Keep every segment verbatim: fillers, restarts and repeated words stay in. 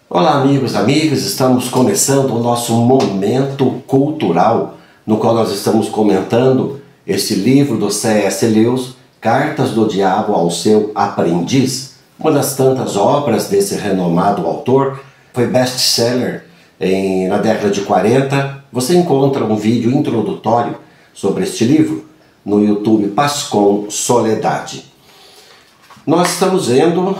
Olá amigos, amigas, estamos começando o nosso momento cultural, no qual nós estamos comentando este livro do C S Lewis, Cartas do Diabo ao Seu Aprendiz, uma das tantas obras desse renomado autor, foi best-seller em, na década de quarenta. Você encontra um vídeo introdutório sobre este livro no YouTube Pascom Soledade. Nós estamos vendo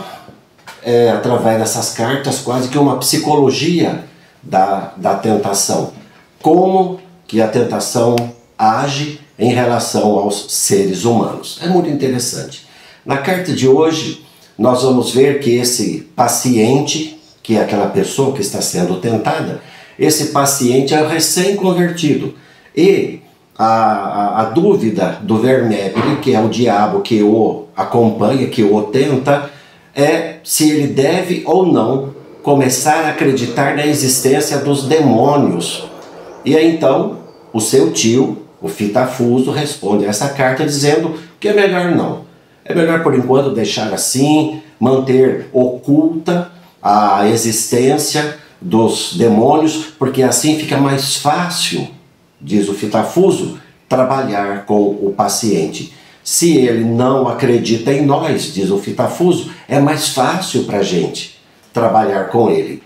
É, através dessas cartas, quase que uma psicologia da, da tentação. Como que a tentação age em relação aos seres humanos. É muito interessante. Na carta de hoje, nós vamos ver que esse paciente, que é aquela pessoa que está sendo tentada, esse paciente é recém-convertido. E a, a, a dúvida do vermífugo, que é o diabo que o acompanha, que o tenta, é se ele deve ou não começar a acreditar na existência dos demônios. E aí então o seu tio, o Fitafuso, responde a essa carta dizendo que é melhor não. É melhor por enquanto deixar assim, manter oculta a existência dos demônios, porque assim fica mais fácil, diz o Fitafuso, trabalhar com o paciente. Se ele não acredita em nós, diz o Fitafuso, é mais fácil para a gente trabalhar com ele.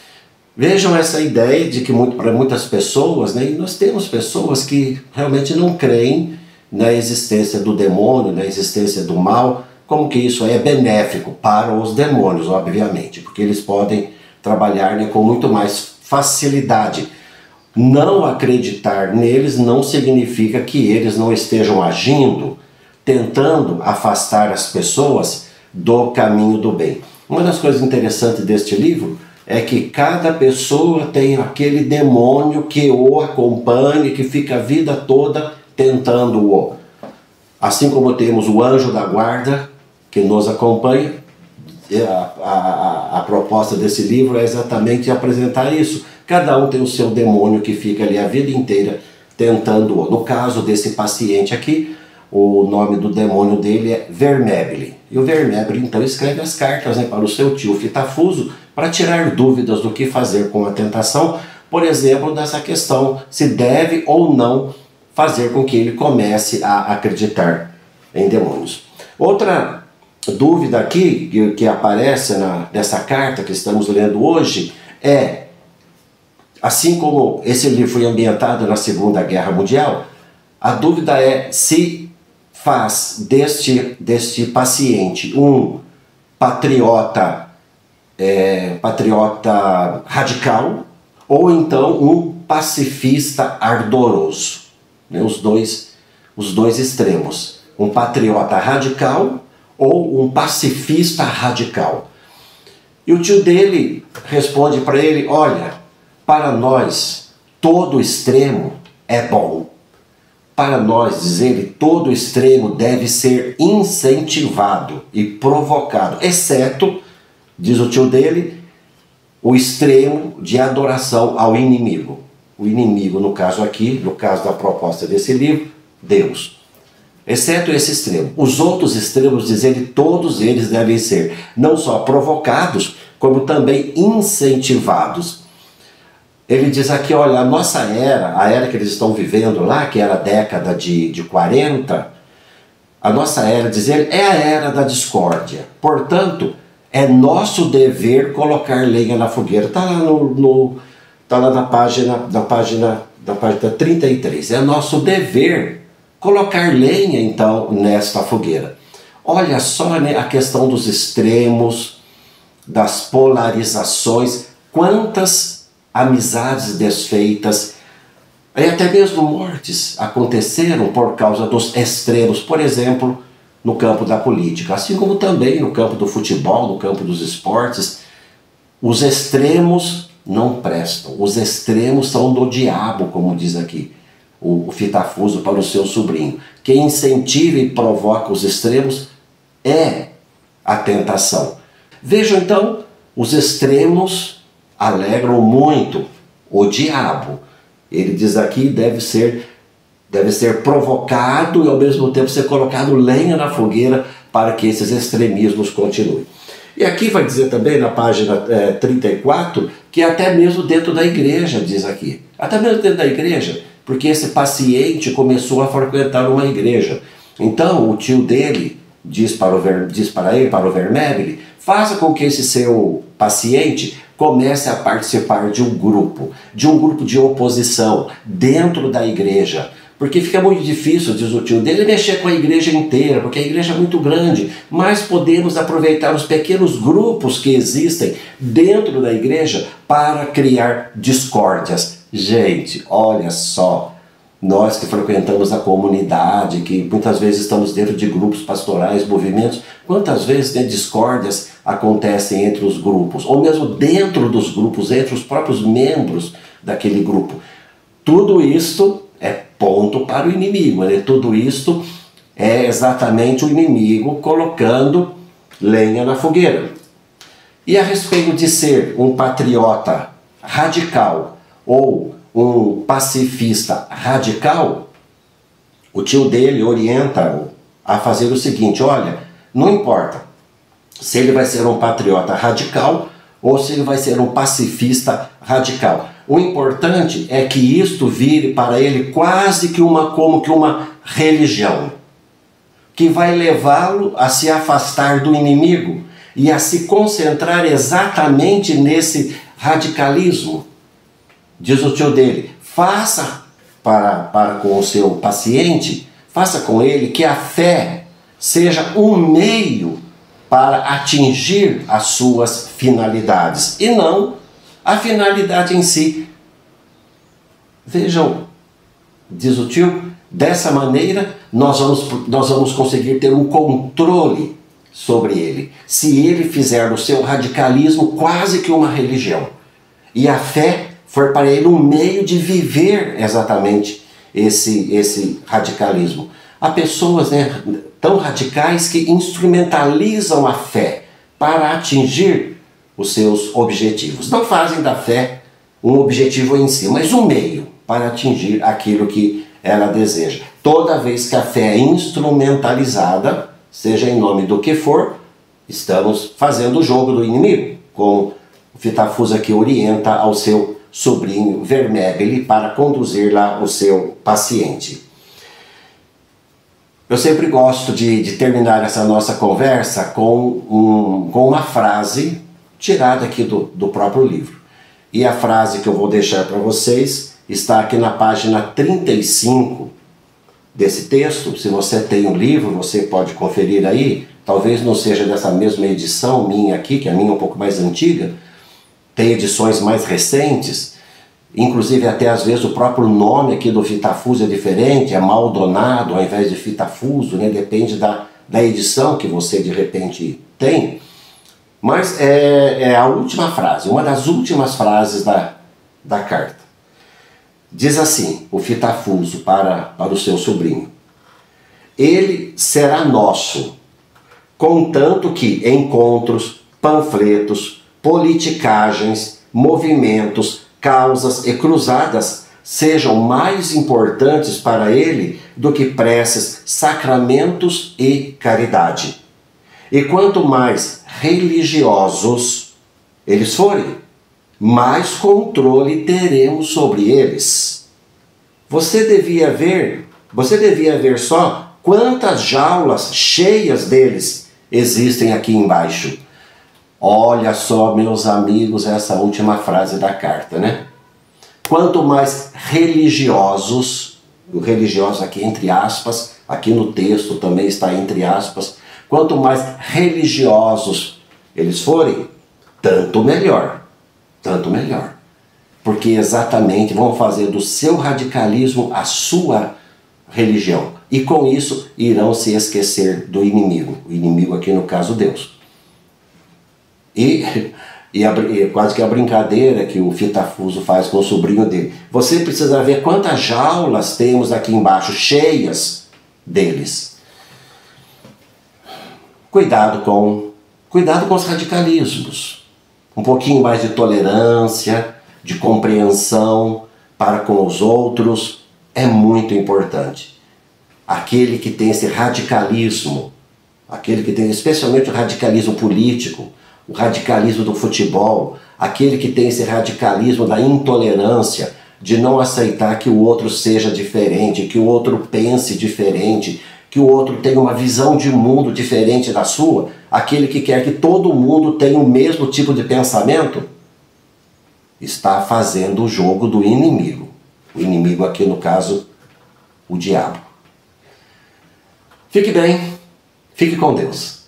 Vejam essa ideia de que muito, para muitas pessoas, né, e nós temos pessoas que realmente não creem na existência do demônio, na existência do mal, como que isso é benéfico para os demônios, obviamente, porque eles podem trabalhar, né, com muito mais facilidade. Não acreditar neles não significa que eles não estejam agindo, tentando afastar as pessoas do caminho do bem. Uma das coisas interessantes deste livro é que cada pessoa tem aquele demônio que o acompanha, que fica a vida toda tentando-o. Assim como temos o anjo da guarda que nos acompanha, a, a, a proposta desse livro é exatamente apresentar isso. Cada um tem o seu demônio que fica ali a vida inteira tentando-o. No caso desse paciente aqui, o nome do demônio dele é Vermífugo. E o Vermífugo então escreve as cartas, né, para o seu tio Fitafuso para tirar dúvidas do que fazer com a tentação, por exemplo, dessa questão se deve ou não fazer com que ele comece a acreditar em demônios. Outra dúvida aqui que, que aparece na, nessa carta que estamos lendo hoje é, assim como esse livro foi ambientado na Segunda Guerra Mundial, a dúvida é se faz deste, deste paciente um patriota, é, patriota radical ou então um pacifista ardoroso. Né? Os dois, os dois extremos. Um patriota radical ou um pacifista radical. E o tio dele responde para ele, olha, para nós todo extremo é bom. Para nós, diz ele, todo extremo deve ser incentivado e provocado, exceto, diz o tio dele, o extremo de adoração ao inimigo. O inimigo, no caso aqui, no caso da proposta desse livro, Deus. Exceto esse extremo. Os outros extremos, diz ele, todos eles devem ser não só provocados, como também incentivados. Ele diz aqui, olha, a nossa era, a era que eles estão vivendo lá, que era a década de, de quarenta, a nossa era, diz ele, é a era da discórdia. Portanto, é nosso dever colocar lenha na fogueira. Está lá, no, no, tá lá na, página, na, página, na página trinta e três. É nosso dever colocar lenha, então, nesta fogueira. Olha só, né, a questão dos extremos, das polarizações, quantas amizades desfeitas, e até mesmo mortes aconteceram por causa dos extremos, por exemplo, no campo da política, assim como também no campo do futebol, no campo dos esportes. Os extremos não prestam, os extremos são do diabo, como diz aqui o, o Fitafuso para o seu sobrinho. Quem incentiva e provoca os extremos é a tentação. Vejam então, os extremos alegram muito o diabo. Ele diz aqui, deve ser, deve ser provocado e ao mesmo tempo ser colocado lenha na fogueira para que esses extremismos continuem. E E aqui vai dizer também, na página é, trinta e quatro, que até mesmo dentro da igreja, diz aqui. Até mesmo dentro da igreja, porque esse paciente começou a frequentar uma igreja. Então, o tio dele diz para, o Ver, diz para ele, para o Vermebile, faça com que esse seu paciente comece a participar de um grupo, de um grupo de oposição dentro da igreja. Porque fica muito difícil, diz o tio dele, mexer com a igreja inteira, porque a igreja é muito grande, mas podemos aproveitar os pequenos grupos que existem dentro da igreja para criar discórdias. Gente, olha só, nós que frequentamos a comunidade, que muitas vezes estamos dentro de grupos pastorais, movimentos, quantas vezes, né, discórdias acontecem entre os grupos, ou mesmo dentro dos grupos, entre os próprios membros daquele grupo. Tudo isto é ponto para o inimigo, né? Tudo isto é exatamente o inimigo colocando lenha na fogueira. E a respeito de ser um patriota radical ou um pacifista radical, o tio dele orienta-o a fazer o seguinte: olha, não importa se ele vai ser um patriota radical ou se ele vai ser um pacifista radical. O importante é que isto vire para ele quase que uma, como que uma religião, que vai levá-lo a se afastar do inimigo e a se concentrar exatamente nesse radicalismo. Diz o tio dele, faça para, para com o seu paciente, faça com ele que a fé seja um meio para atingir as suas finalidades, e não a finalidade em si. Vejam, diz o tio, dessa maneira nós vamos, nós vamos conseguir ter um controle sobre ele, se ele fizer do seu radicalismo quase que uma religião, e a fé for para ele um meio de viver exatamente esse, esse radicalismo. Há pessoas, né, tão radicais que instrumentalizam a fé para atingir os seus objetivos. Não fazem da fé um objetivo em si, mas um meio para atingir aquilo que ela deseja. Toda vez que a fé é instrumentalizada, seja em nome do que for, estamos fazendo o jogo do inimigo, como o Fitafuso aqui orienta ao seu sobrinho Vermebile para conduzir lá o seu paciente. Eu sempre gosto de, de terminar essa nossa conversa com, um, com uma frase tirada aqui do, do próprio livro. E a frase que eu vou deixar para vocês está aqui na página trinta e cinco desse texto. Se você tem um livro, você pode conferir aí. Talvez não seja dessa mesma edição minha aqui, que a minha é um pouco mais antiga. Tem edições mais recentes. Inclusive até às vezes o próprio nome aqui do Fitafuso é diferente, é Maldonado ao invés de Fitafuso, né? Depende da, da edição que você de repente tem. Mas é, é a última frase, uma das últimas frases da, da carta. Diz assim, o Fitafuso para, para o seu sobrinho: ele será nosso, contanto que encontros, panfletos, politicagens, movimentos, causas e cruzadas sejam mais importantes para ele do que preces, sacramentos e caridade. E quanto mais religiosos eles forem, mais controle teremos sobre eles. Você devia ver, você devia ver só quantas jaulas cheias deles existem aqui embaixo. Olha só, meus amigos, essa última frase da carta, né? Quanto mais religiosos, o religioso aqui entre aspas, aqui no texto também está entre aspas, quanto mais religiosos eles forem, tanto melhor, tanto melhor. Porque exatamente vão fazer do seu radicalismo a sua religião. E com isso irão se esquecer do inimigo. O inimigo aqui no caso Deus. E, e, a, e quase que a brincadeira que o Fitafuso faz com o sobrinho dele. Você precisa ver quantas jaulas temos aqui embaixo, cheias deles. Cuidado com, cuidado com os radicalismos. Um pouquinho mais de tolerância, de compreensão para com os outros é muito importante. Aquele que tem esse radicalismo, aquele que tem especialmente o radicalismo político, o radicalismo do futebol, aquele que tem esse radicalismo da intolerância, de não aceitar que o outro seja diferente, que o outro pense diferente, que o outro tenha uma visão de mundo diferente da sua, aquele que quer que todo mundo tenha o mesmo tipo de pensamento, está fazendo o jogo do inimigo. O inimigo aqui, no caso, o diabo. Fique bem, fique com Deus.